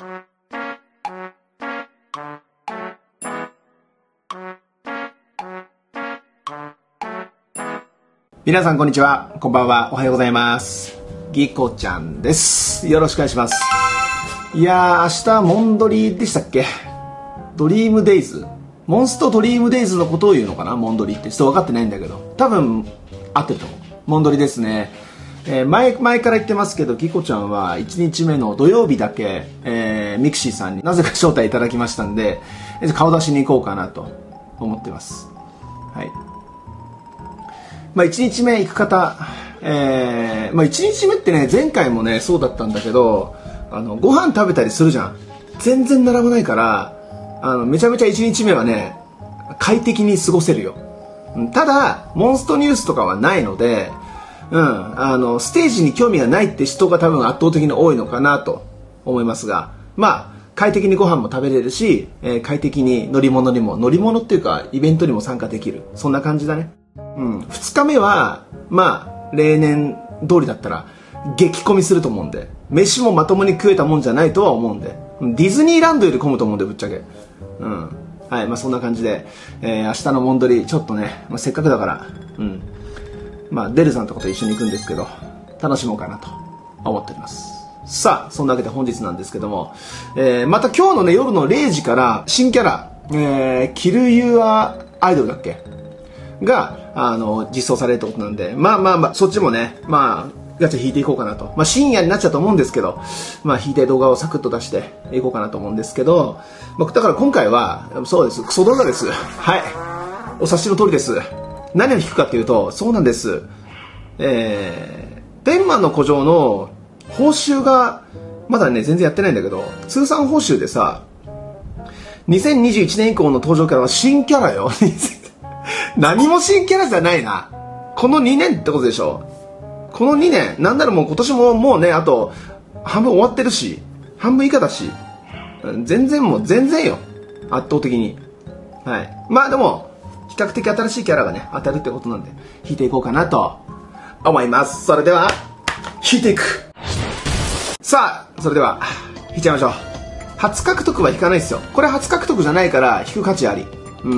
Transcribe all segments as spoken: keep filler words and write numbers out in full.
皆さんこんにちは、こんばんは、おはようございます。ぎこちゃんです。よろしくお願いします。いやー、明日モンドリでしたっけ？ドリームデイズ、モンストドリームデイズのことを言うのかな、モンドリってちょっと分かってないんだけど、多分合ってると思う。モンドリですね。えー、前前から言ってますけど、ぎこちゃんはいちにちめの土曜日だけ、えー、ミクシーさんになぜか招待いただきましたんで、顔出しに行こうかなと思ってます。はい。まあ、いちにちめ行く方、えーまあ、いちにちめってね、前回もねそうだったんだけど、あのご飯食べたりするじゃん。全然並ばないから、あのめちゃめちゃいちにちめはね快適に過ごせるよ。ただモンストニュースとかはないので、うん、あのステージに興味がないって人が多分圧倒的に多いのかなと思いますが、まあ快適にご飯も食べれるし、えー、快適に乗り物にも乗り物っていうかイベントにも参加できる、そんな感じだね。うん、ふつかめはまあ例年通りだったら激混みすると思うんで、飯もまともに食えたもんじゃないとは思うんで、ディズニーランドより混むと思うんで、ぶっちゃけ。うん、はい、まあそんな感じで、えー、明日のモンドリちょっとね、まあ、せっかくだから、うん、まあデルさんとかと一緒に行くんですけど、楽しもうかなと思っております。さあそんなわけで本日なんですけども、えー、また今日のね夜のれいじから新キャラ、えー、キルユアアイドルだっけがあの実装されるってことなんで、まあまあまあそっちもね、まあガチャ引いていこうかなと。まあ深夜になっちゃうと思うんですけど、まあ引いて動画をサクッと出していこうかなと思うんですけど、まあ、だから今回はそうです、クソ動画です。はい、お察しの通りです。何を引くかっていうと、そうなんです、えー、天満の古城の報酬がまだね全然やってないんだけど、通算報酬でさ、にせんにじゅういちねん以降の登場キャラは新キャラよ。何も新キャラじゃないな。このにねんってことでしょ。このにねん、なんならもう今年ももうねあと半分終わってるし、半分以下だし、全然もう全然よ、圧倒的に。はい、まあでも比較的新しいキャラがね当たるってことなんで引いていこうかなと思います。それでは引いていく。さあそれでは引いちゃいましょう。初獲得は引かないですよ。これ初獲得じゃないから引く価値あり。うん、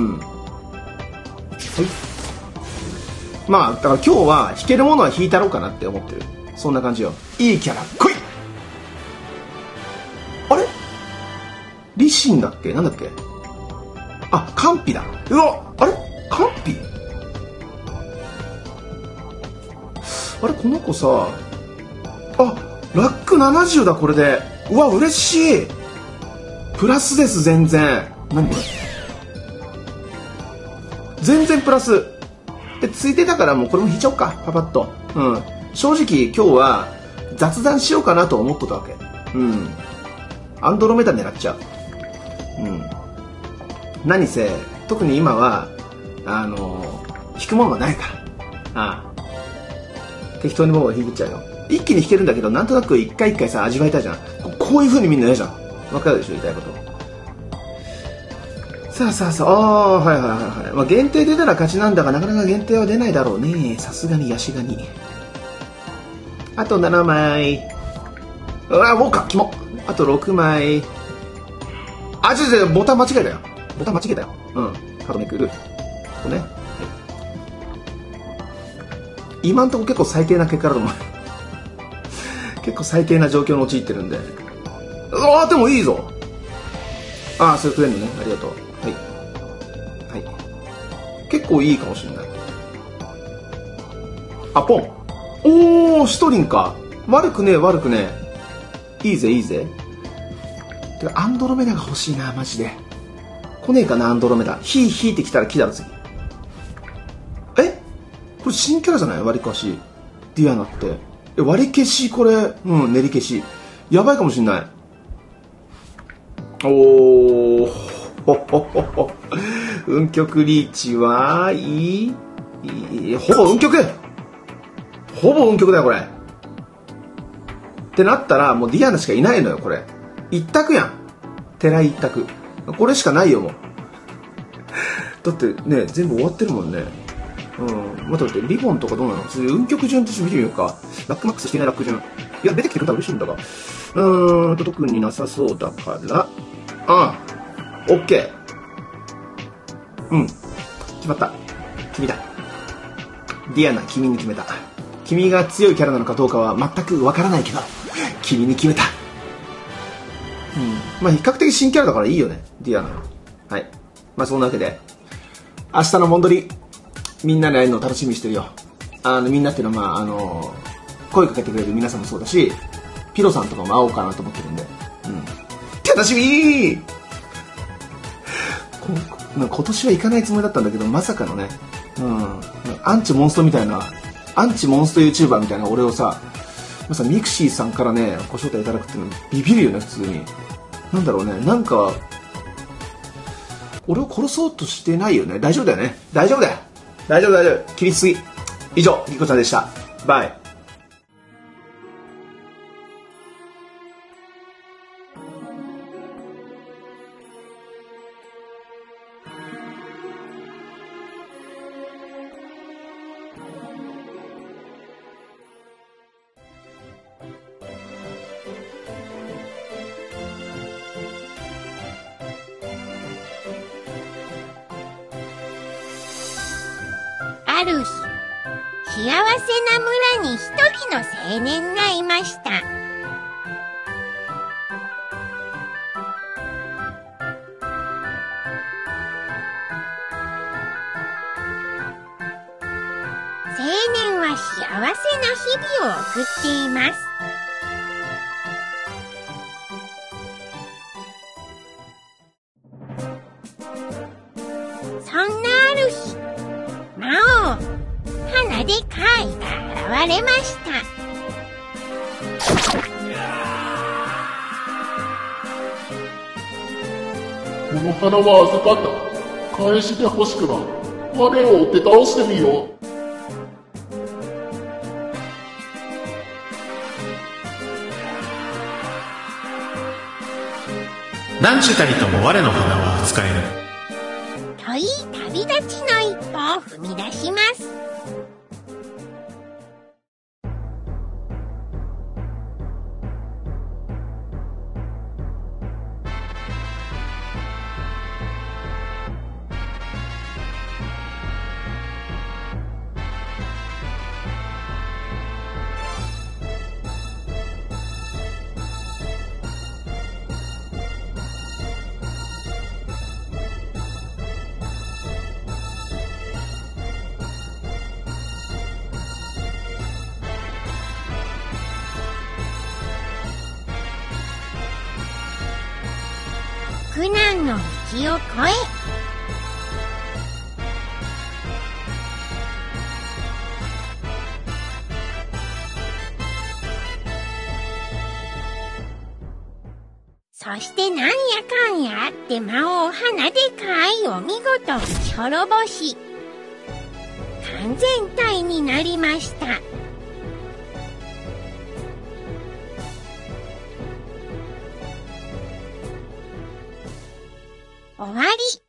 まあだから今日は引けるものは引いたろうかなって思ってる、そんな感じよ。いいキャラ来い。あれリシンだっけ、なんだっけ、あカンピだ。うわあれカンピ、あれこの子さ、あラックななじゅうだこれで。うわ嬉しい、プラスです。全然、何これ全然プラスで、ついでだからもうこれも引いちゃおうか、パパッと。うん、正直今日は雑談しようかなと思っとったわけ。うん、アンドロメダ狙っちゃう。うん、何せ特に今はあの引くものがないから、ああ適当にもう引いちゃうよ。一気に引けるんだけど、なんとなく一回一回さ味わいたいじゃん。こういう風にみんな嫌じゃん。わかるでしょ言いたいこと。さあさあさあ、あーはいはいはいはい、まあ、限定出たら勝ちなんだが、なかなか限定は出ないだろうね、さすがにヤシガニ。あとななまい、うわウォーカーキモ。あとろくまい、あちょちょボタン間違えたよ、ボタン間違えたよ。うん、カードめくる、ここね、はい、今んとこ結構最低な結果だと思う。結構最低な状況に陥ってるんで。うわでもいいぞ。ああそれくれんのね、ありがとう。はいはい、結構いいかもしれない。あポン、おおシトリンか、悪くねえ悪くねえ、いいぜいいぜ。てかアンドロメダが欲しいなマジで。来ねえかなアンドロメダ。ヒーヒーってきたら来たら次。えこれ新キャラじゃない、割りかしディアナって。え割り消しこれ、うん練り消しやばいかもしんない。おおほほほほ、運極リーチはいい、いい、ほぼ運極、ほぼ運極だよこれ。ってなったらもうディアナしかいないのよこれ。一択やん、寺一択、これしかないよもう。だってね全部終わってるもんね。うん、待って待って、リボンとかどうなの、運極順って見てみようか。ラックマックスしてないラック順、いや出てきてくれたら嬉しいんだが、 うーんと特になさそうだから、ああ OK。 うん決まった。君だ。ディアナ、君に決めた。君が強いキャラなのかどうかは全くわからないけど君に決めた。うんまあ比較的新キャラだからいいよね、ディアナ。はい、まあそんなわけで明日のモンドリみんなで会えるのを楽しみにしてるよ。あのみんなっていうのはまああの声かけてくれる皆さんもそうだし、ピロさんとかも会おうかなと思ってるんで、うん、楽しみ。今年は行かないつもりだったんだけど、まさかのね、うん、アンチモンストみたいな、アンチモンスト YouTuber みたいな俺をさ、まさミクシーさんからねご招待いただくっていうのビビるよね普通に。なんだろうね、なんか俺を殺そうとしてないよね。大丈夫だよね、大丈夫だよ、大丈夫大丈夫、切りすぎ。以上ギコちゃんでした。バイ。 ある日、幸せな村に一人の青年がいました。青年は幸せな日々を送っています。そんなある日、魔王花でかいが現れました。 この花は預かった。返してほしくば我を追って倒してみよう。 何時たりとも我の花は扱えぬ。 といい旅立ちの一歩を踏み出します。苦難の道を越え、そしてなんやかんやあって魔王花でかいを見事打ち滅ぼし、完全体になりました。終わり。